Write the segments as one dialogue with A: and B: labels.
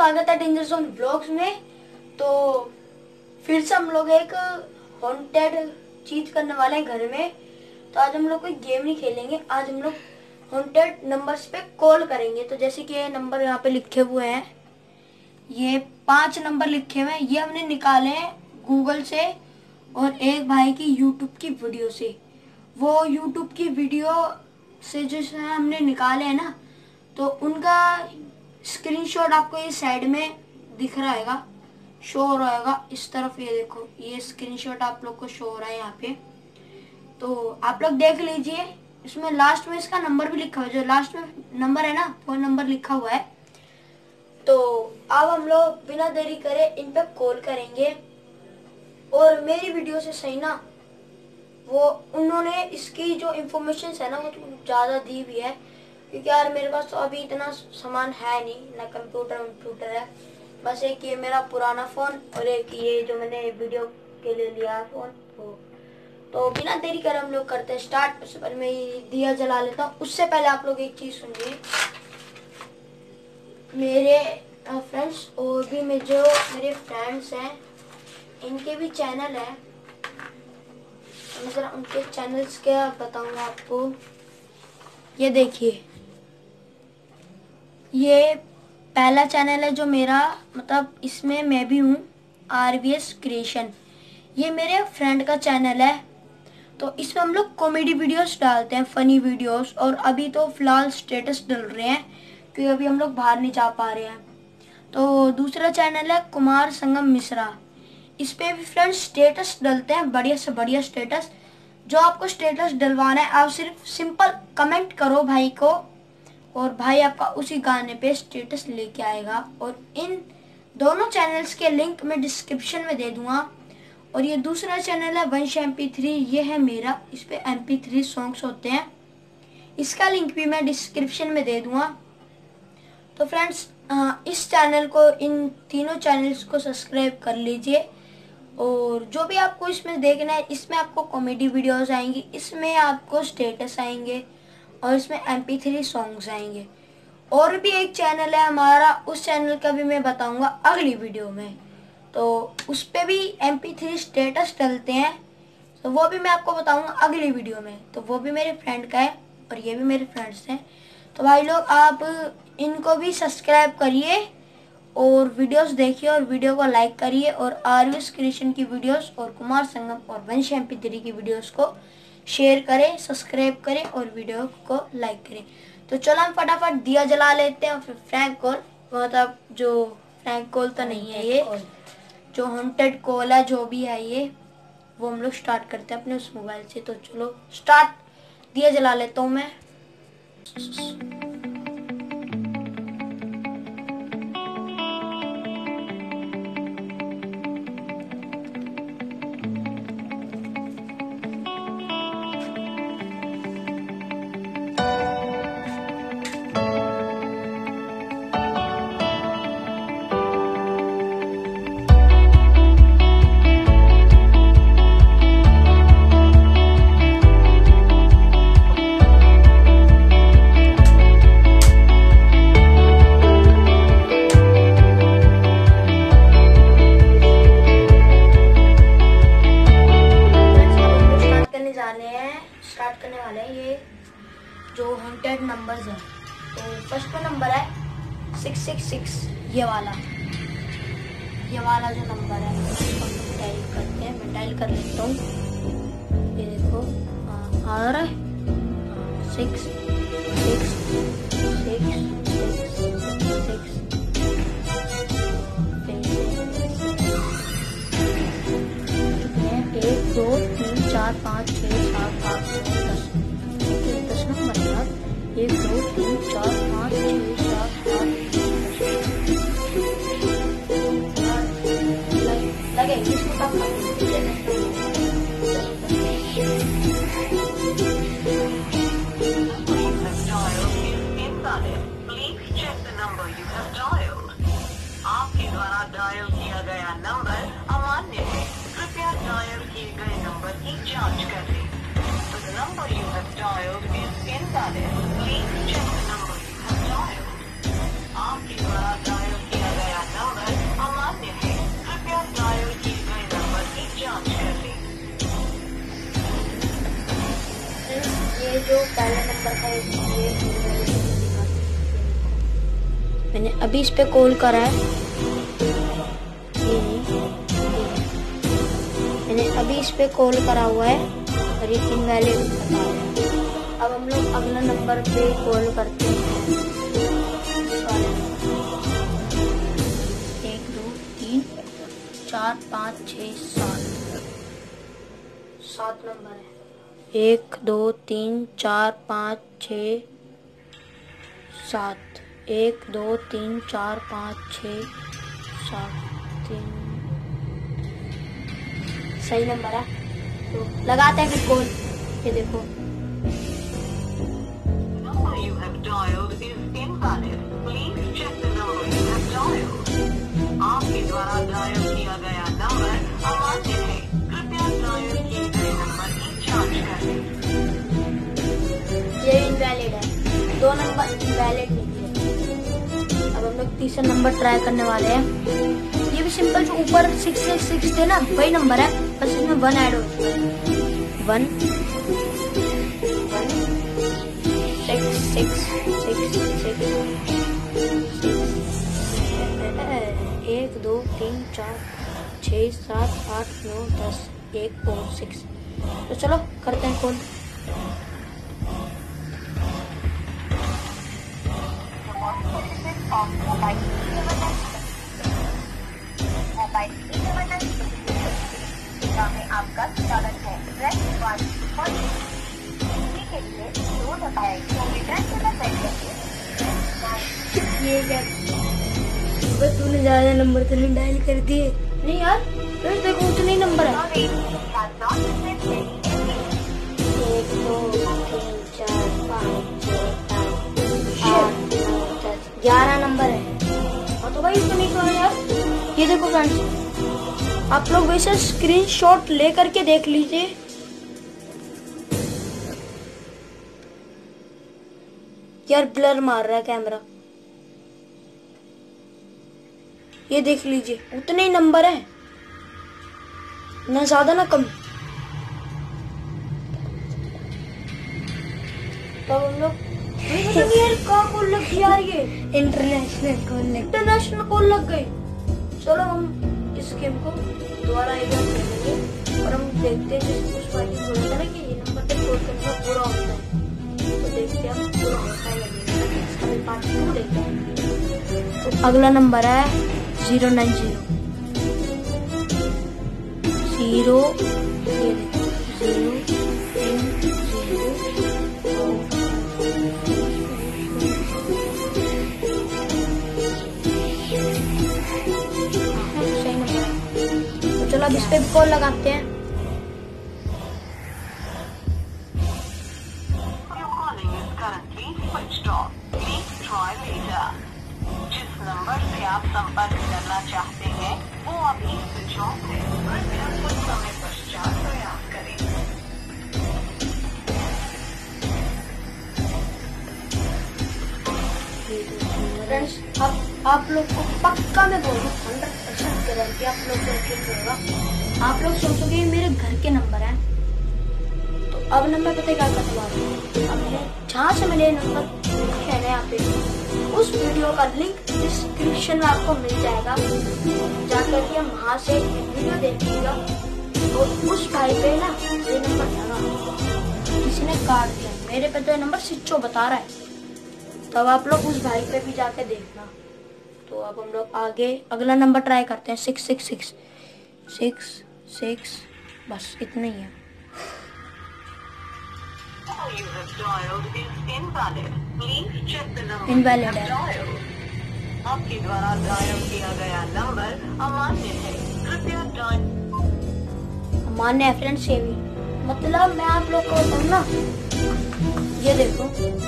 A: स्वागत है danger zone blogs में। तो फिर से हम लोग एक हॉन्टेड चीज करने वाले हैं घर में। तो आज हम लोग कोई गेम नहीं खेलेंगे, आज हम लोग हॉन्टेड नंबर्स पे कॉल करेंगे। तो जैसे कि ये नंबर यहाँ पे लिखे हुए हैं, ये 5 नंबर लिखे हुए हैं, ये हमने निकाले हैं गूगल से और एक भाई की यूट्यूब की वीडियो से। वो यूट्यूब की वीडियो से जो हमने निकाले हैं ना, तो उनका स्क्रीनशॉट आपको ये साइड में दिख रहा है, शो हो रहा है इस तरफ। ये देखो, ये स्क्रीनशॉट आप लोग को शो हो रहा है यहाँ पे, तो आप लोग देख लीजिए। इसमें लास्ट में इसका नंबर भी लिखा हुआ है, जो लास्ट में नंबर है ना, फोन नंबर लिखा हुआ है। तो अब हम लोग बिना देरी करे इन पे कॉल करेंगे। और मेरी वीडियो से सही ना, वो उन्होंने इसकी जो इंफॉर्मेशन है ना, वो तो ज्यादा दी भी है, क्योंकि यार मेरे पास तो अभी इतना सामान है नहीं, ना कंप्यूटर है, बस एक ये मेरा पुराना फोन और एक ये जो मैंने वीडियो के लिए लिया है फोन। तो बिना देरी कर हम लोग करते हैं स्टार्ट। उससे पहले मैं दिया जला लेता हूँ। उससे पहले आप लोग एक चीज सुनिए, मेरे फ्रेंड्स और भी जो मेरे फ्रेंड्स हैं, इनके भी चैनल है। मैं जरा उनके चैनल्स क्या बताऊंगा आपको। ये देखिए, ये पहला चैनल है जो मेरा, मतलब इसमें मैं भी हूँ, RVS क्रिएशन। ये मेरे फ्रेंड का चैनल है। तो इसमें हम लोग कॉमेडी वीडियोस डालते हैं, फनी वीडियोस। और अभी तो फिलहाल स्टेटस डल रहे हैं, क्योंकि अभी हम लोग बाहर नहीं जा पा रहे हैं। तो दूसरा चैनल है कुमार संगम मिश्रा। इस पे भी फ्रेंड्स स्टेटस डलते हैं, बढ़िया से बढ़िया स्टेटस। जो आपको स्टेटस डलवाना है, आप सिर्फ सिंपल कमेंट करो भाई को, और भाई आपका उसी गाने पे स्टेटस लेके आएगा। और इन दोनों चैनल्स के लिंक मैं डिस्क्रिप्शन में दे दूंगा। और ये दूसरा चैनल है वंश MP3, ये है मेरा, इस पे MP3 सॉन्ग्स होते हैं, इसका लिंक भी मैं डिस्क्रिप्शन में दे दूंगा। तो फ्रेंड्स, इस चैनल को, इन तीनों चैनल्स को सब्सक्राइब कर लीजिए। और जो भी आपको इसमें देखना है, इसमें आपको कॉमेडी वीडियोस आएंगी, इसमें आपको स्टेटस आएंगे, और इसमें MP3 सॉन्ग्स आएंगे। और भी एक चैनल है हमारा, उस चैनल का भी मैं बताऊंगा अगली वीडियो में। तो उस पे भी MP3 स्टेटस डलते हैं, तो वो भी मैं आपको बताऊंगा अगली वीडियो में। तो वो भी मेरे फ्रेंड का है और ये भी मेरे फ्रेंड्स हैं। तो भाई लोग, आप इनको भी सब्सक्राइब करिए और वीडियोस देखिए और वीडियो को लाइक करिए। और RVS क्रिएशन की वीडियोस और कुमार संगम और वंश MP3 की वीडियोस को शेयर करें, सब्सक्राइब करें और वीडियो को लाइक करें। तो चलो हम फटाफट दिया जला लेते हैं और फिर फ्रैंक कॉल, मतलब जो फ्रैंक कॉल तो नहीं है, ये जो हॉन्टेड कॉल है, जो भी है ये, वो हम लोग स्टार्ट करते हैं अपने उस मोबाइल से। तो चलो स्टार्ट, दिया जला लेता हूँ मैं। स्टार्ट करने वाले हैं ये जो हॉन्टेड नंबर्स हैं। तो फर्स्ट पे नंबर है 666, ये वाला जो नंबर है उसको हम डायल करते हैं। मैं डायल कर लेता हूँ, ये देखो आ रहा है 6 6 6 6 1 2 3 4 5 6 7 8 9 10, 10 नंबर है यार। 1 2 3 4 5 6 7 8 लगे इसको कब
B: आपके द्वारा डायल किया गया नंबर अमान्य है, कृपया डायल किए गए नंबर की जांच करें। The number you have dialed is invalid. Please check the number you have dialed. आपके द्वारा डायल किया गया
A: जो पहला नंबर था ये मैंने अभी इस पे कॉल करा है, ये नहीं, मैंने अभी इस पे कॉल करा हुआ है और ये इनवैलिड बता रहा है। अब हम लोग अगला नंबर पे कॉल करते हैं। 1 2 3 4 5 6 7 नंबर है। 1 2 3 4 5 6 7 1 2 3 4 5 6 7 3 सही नंबर है। तो लगाते हैं फिर कॉल। ये देखो
B: number you have dialed is invalid. Please check the number you have dialed. आपके द्वारा डायल किया गया नंबर अमान्य है, कृपया डायल किए गए नंबर की जांच करें।
A: ये इनवैलिड है, 2 नंबर इनवैलिड निकले। अब हम लोग तीसरा नंबर ट्राई करने वाले हैं। ये भी सिंपल, जो ऊपर 666 थे ना वही नंबर है, बस इसमें 1 ऐड हो चुका है। 1 6 6 6 1 2 3 4 6 7 8 9 10 1 4 6। तो चलो करते हैं कॉल।
C: आपका स्वागत है। प्रेस 1 फॉर हिंदी के लिए 2 दबाएं। To return to the setting
A: ये क्या बस तूने ज्यादा नंबर तो नहीं डायल कर दिए? नहीं यार, बस देखो उतने ही नंबर है। 1 2 3 4 5 6 7 8 9 10 11 नंबर है। हाँ तो भाई इसको नहीं तो है यार। ये देखो फ्रेंड्स, आप लोग वैसे स्क्रीनशॉट ले करके देख लीजिए। यार ब्लर मार रहा है कैमरा। ये देख लीजिए, उतने ही नंबर है, ना ज्यादा ना कम। तो हम लोग यार कहाँ कॉल लग गई यार, ये इंटरनेशनल कॉल लग गई। चलो हम इस गेम को दोबारा एक बार खेलेंगे और हम देखते हैं जैसे कुछ फाइटिंग बोला था ना कि ये नंबर पे कॉल करने का पूरा होता है, तो देखते हैं हम पूरा होता है या नहीं। पार्ट 2 देखते हैं। तो अगला नंबर है 090 0 चलो अब इस पे कॉल लगाते हैं।
B: जिस नंबर से आप संपर्क करना चाहते हैं वो अभी स्विच ऑफ है। कृपया कुछ समय पश्चात प्रयास करें।
A: फ्रेंड्स, अब आप लोग को पक्का मैं बोल रहा हूँ 100% गारंटी आप लोग को ठीक होगा। आप लोग सोचोगे मेरे घर के नंबर हैं, तो अब नंबर पता क्या करने वाला हूँ। अब मैं जहाँ से मैंने नंबर लिखे है यहाँ पे, उस वीडियो का लिंक डिस्क्रिप्शन में आपको मिल जाएगा। जाकर के वहाँ से वीडियो देखिएगा। और उस भाई पे ना ये नंबर लगा, किसी ने काट दिया, मेरे पे तो ये नंबर स्विच ऑफ बता रहा है। तब आप लोग उस भाई पे भी जाके देखना। तो अब हम लोग आगे अगला नंबर ट्राई करते हैं। 666 6 बस इतना ही है। इनवैलिड है।
B: आपके द्वारा डायल किया गया नंबर अमान्य है, कृपया डायल।
A: अमान्य है फ्रेंड्स, ये भी मतलब मैं आप लोग को बताऊँ ना, ये देखो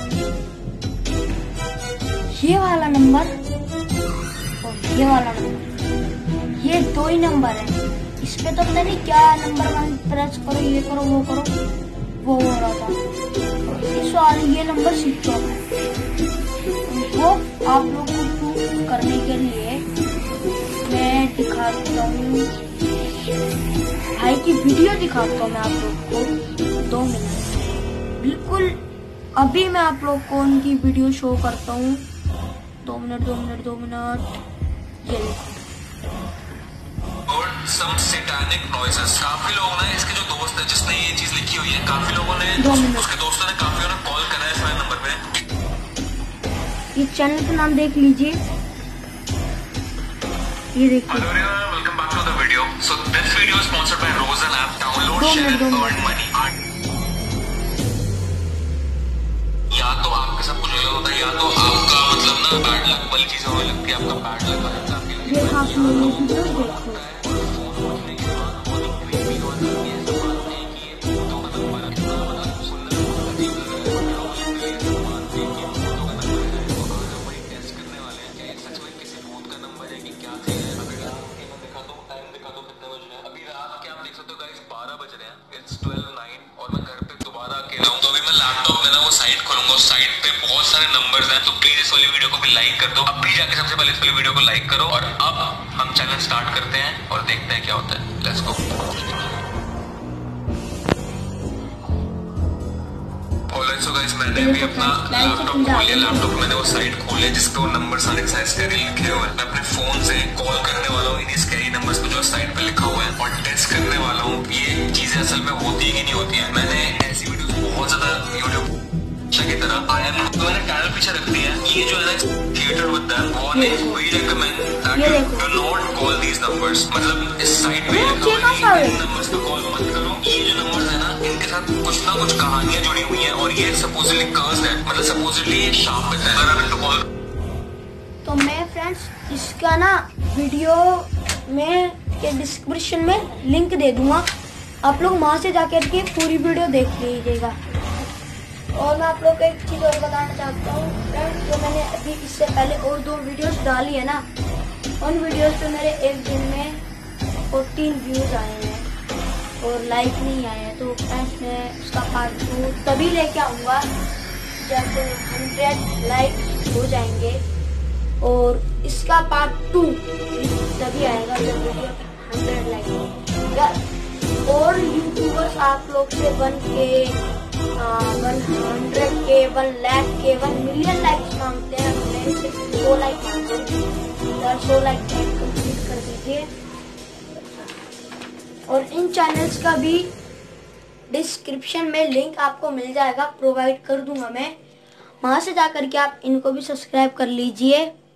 A: ये वाला नंबर और ये वाला नंबर, ये 2 ही नंबर है। इस पे तो पता नहीं क्या नंबर 1 प्रेस करो, ये करो वो करो, वो हो रहा था। इस वाले ये नंबर स्विच ऑफ है। वो आप लोग को प्रूफ करने के लिए मैं दिखाता हूँ, भाई की वीडियो दिखाता हूँ मैं आप लोग को 2 मिनट। बिल्कुल अभी मैं आप लोग को उनकी वीडियो शो करता हूँ। 2 मिनट ये
D: और some satanic noises। काफी लोग ना, इसके जो दोस्त है जिसने ये चीज लिखी हुई है, काफी लोगों ने, उसके दोस्तों ने काफी कॉल करा है इस नंबर पे।
A: ये चैनल का नाम देख लीजिए, ये देखिए।
D: Hello everyone, welcome back to the video. So this video is sponsored by Rosen app. Download, share and earn money. या तो आपके साथ कुछ गलत होता है, या तो आपका मतलब ना बैड लक वाली चीजें होने लगती है, आपका बैड लक वाला इंसान के लिए।
A: ये आप लोग देखो,
D: साइट पे बहुत सारे नंबर्स हैं, तो प्लीज इस वाली वीडियो को भी लाइक कर दो। अब भी जाके सबसे पहले इस वाली वीडियो को लाइक करो। और अब हम चैनल स्टार्ट करते हैं और देखते हैं क्या होता है। Let's go. सो गाइस, मैंने भी अपना लैपटॉप खोल लिया। लैपटॉप मैंने वो साइट खोल लिया जिसपे वो नंबर सारे स्कैरी लिखे हुए हैं। मैं अपने फोन से कॉल करने वाला हूँ इन्हीं स्कैरी नंबर्स को जो साइट पे लिखा हुआ है, और टेस्ट करने वाला हूँ ये चीजें असल में होती है कि नहीं होती है। मैंने ऐसी वीडियो बहुत ज्यादा यूट्यूब की तरह आया है, तो मैंने टाइटल पीछे रख दिया है। ये जो है ना, theatre with them warning, we recommend that you do not call these numbers. मतलब इस साइट पे लिखा हुआ है इन नंबर्स को कॉल मत करो। ये जो नंबर्स है ना, इनके साथ कुछ ना कुछ कहानियां जुड़ी हुई हैं, और ये सपोजिटली कर्स्ड है, मतलब सपोजिटली ये शाप है। अगर आप इनको कॉल,
A: तो मैं फ्रेंड्स इसका ना वीडियो में के डिस्क्रिप्शन में लिंक दे दूंगा, आप लोग वहां से जाकर के पूरी वीडियो देख लीजिएगा। और मैं आप लोग को एक चीज़ और बताना चाहता हूँ फ्रेंड्स, जो मैंने अभी इससे पहले और 2 वीडियोस डाली है ना, उन वीडियोस पे मेरे एक दिन में 14 व्यूज़ आए हैं और लाइक नहीं आए हैं। तो फ्रेंड्स मैं उसका पार्ट 2 तभी लेके आऊँगा जब 100 लाइक हो जाएंगे, और इसका पार्ट 2 तभी आएगा जब वीडियो 100 लाइक होगा। और यूट्यूबर्स आप लोग से 100K 1 लाख के 1 मिलियन लाइक्स मांगते हैं, हमने सिर्फ 100 लाइक मांगते हैं। 100 लाइक कंप्लीट कर दीजिए। और इन चैनल्स का भी डिस्क्रिप्शन में लिंक आपको मिल जाएगा, प्रोवाइड कर दूंगा मैं, वहां से जाकर के आप इनको भी सब्सक्राइब कर लीजिए।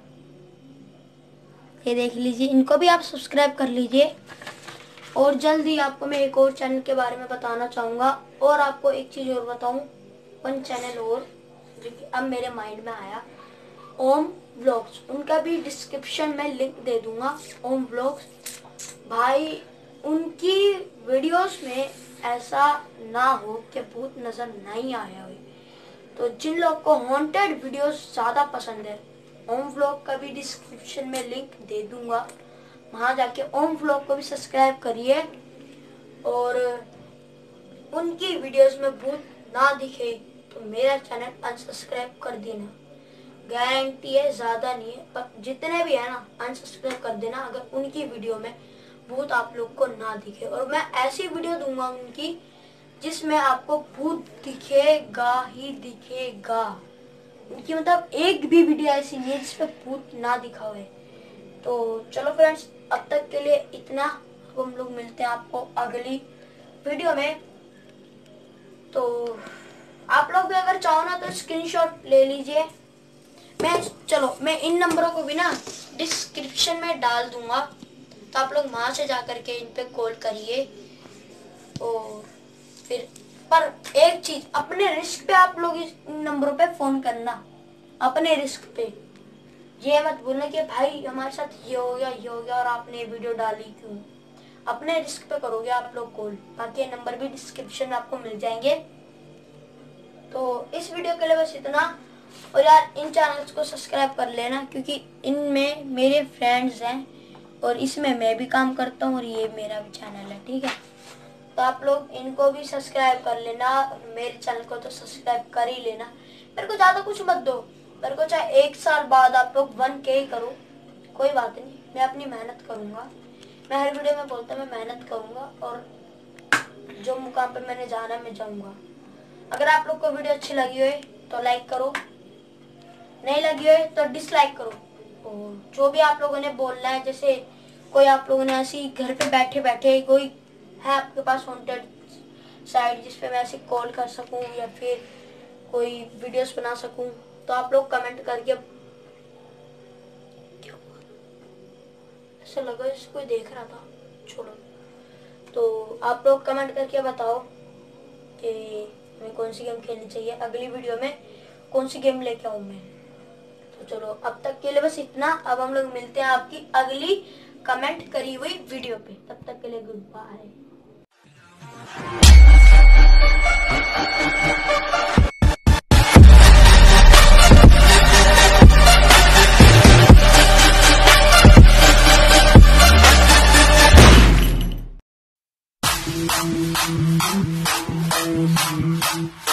A: ये देख लीजिए, इनको भी आप सब्सक्राइब कर लीजिए। और जल्दी आपको मैं एक और चैनल के बारे में बताना चाहूँगा। और आपको एक चीज़ और बताऊँ, 1 चैनल और जो कि अब मेरे माइंड में आया, ओम व्लॉग्स, उनका भी डिस्क्रिप्शन में लिंक दे दूंगा। ओम व्लॉग्स भाई, उनकी वीडियोस में ऐसा ना हो कि भूत नज़र नहीं आया हो। तो जिन लोग को हॉन्टेड वीडियोस ज़्यादा पसंद है, ओम व्लॉग का भी डिस्क्रिप्शन में लिंक दे दूंगा, वहाँ जाके ओम व्लॉग को भी सब्सक्राइब करिए। और उनकी वीडियोस में भूत ना दिखे तो मेरा चैनल अनसब्सक्राइब कर देना, गारंटी है, ज़्यादा नहीं है, पर जितने भी है ना अनसब्सक्राइब कर देना अगर उनकी वीडियो में भूत आप लोग को ना दिखे। और मैं ऐसी वीडियो दूंगा उनकी जिसमें आपको भूत दिखेगा ही दिखेगा। उनकी मतलब एक भी वीडियो ऐसी नहीं है जिसपे भूत ना दिखा हुआ है। तो चलो फ्रेंड्स, अब तक के लिए इतना। हम लोग मिलते हैं आपको अगली वीडियो में। तो आप लोग भी अगर चाहो ना तो स्क्रीनशॉट ले लीजिए। मैं इन नंबरों को भी ना डिस्क्रिप्शन में डाल दूंगा, तो आप लोग वहां से जाकर के इन पे कॉल करिए। और फिर पर एक चीज, अपने रिस्क पे आप लोग इस नंबरों पे फोन करना, अपने रिस्क पे। ये मत बोलना कि भाई हमारे साथ ये हो गया और आपने वीडियो डाली क्यों। अपने रिस्क पे करोगे आप लोग कॉल। बाकी नंबर भी डिस्क्रिप्शन में आपको मिल जाएंगे। तो इस वीडियो के लिए बस इतना। और यार इन चैनल्स को सब्सक्राइब कर लेना, क्योंकि इनमें मेरे फ्रेंड्स हैं और इसमें मैं भी काम करता हूँ और ये मेरा भी चैनल है, ठीक है। तो आप लोग इनको भी सब्सक्राइब कर लेना, मेरे चैनल को तो सब्सक्राइब कर ही लेना। मेरे को ज़्यादा कुछ मत दो, मेरे को चाहे 1 साल बाद आप लोग 1K ही करो, कोई बात नहीं, मैं अपनी मेहनत करूँगा। मैं हर वीडियो में बोलता हूँ मैं मेहनत करूँगा और जो मुकाम पे मैंने जाना है मैं जाऊँगा। अगर आप लोग को वीडियो अच्छी लगी हो तो लाइक करो, नहीं लगी हो तो डिसलाइक करो। और जो भी आप लोगों ने बोलना है, जैसे कोई आप लोगों ने ऐसी घर पे बैठे बैठे कोई है आपके पास हॉन्टेड साइट जिसपे मैं ऐसे कॉल कर सकूं या फिर कोई वीडियोस बना सकूं, तो आप लोग कमेंट करके, ऐसा लगा जैसे कोई देख रहा था, छोड़ो। तो आप लोग कमेंट करके बताओ कि हमें कौन सी गेम खेलनी चाहिए, अगली वीडियो में कौन सी गेम लेके आऊं मैं। तो चलो अब तक के लिए बस इतना। अब हम लोग मिलते हैं आपकी अगली कमेंट करी हुई वीडियो पे। तब तक के लिए गुड बाय।
E: Thank you.